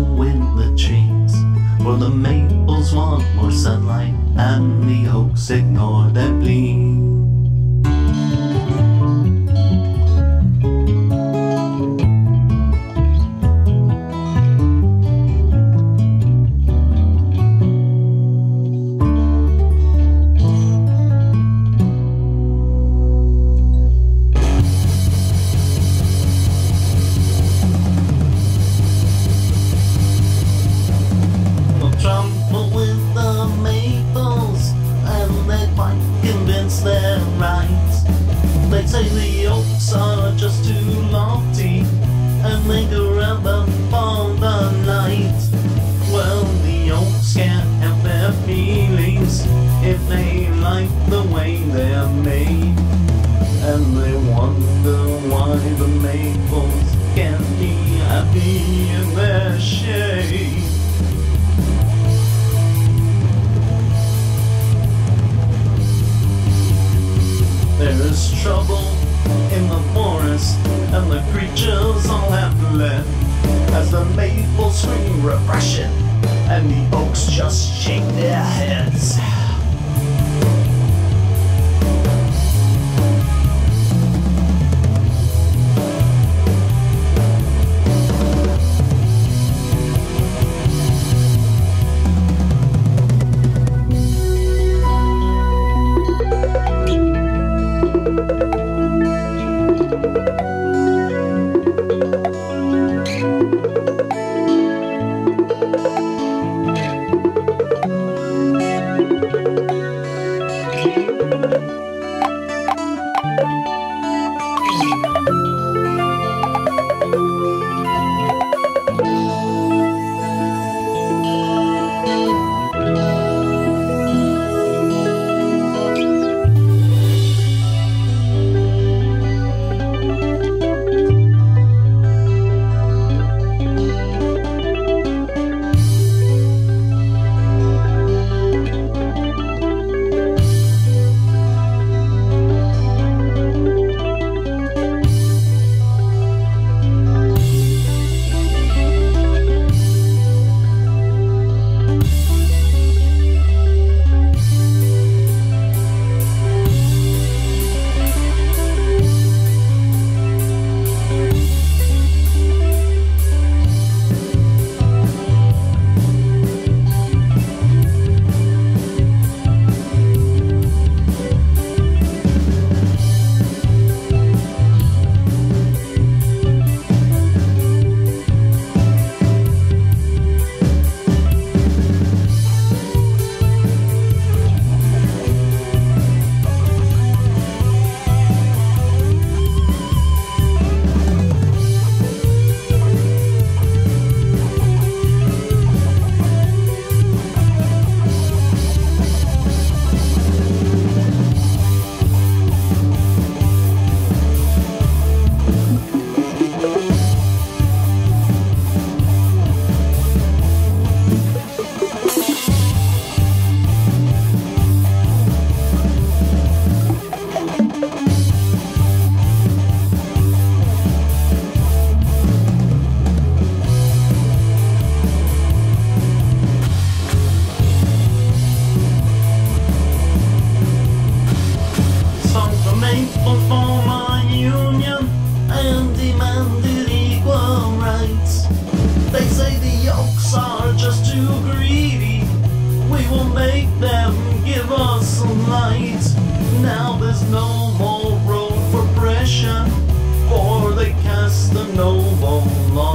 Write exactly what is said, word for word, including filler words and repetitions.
tremble in the trees, for the maples want more sunlight and the oaks ignore their plea. Trumble with the maples, and they're quite convinced they're right. They say the oaks are just too lofty, and they go around them for the night. Well, the oaks can't help their feelings if they like the way they're made, and they wonder why the maples can't be happy in their shade. There's trouble in the forest, and the creatures all have fled, as the maples scream repression, and the oaks just shake their heads. For my union and demanded equal rights. They say the oaks are just too greedy, we will make them give us some light. Now there's no more road for pressure, for they cast a noble law.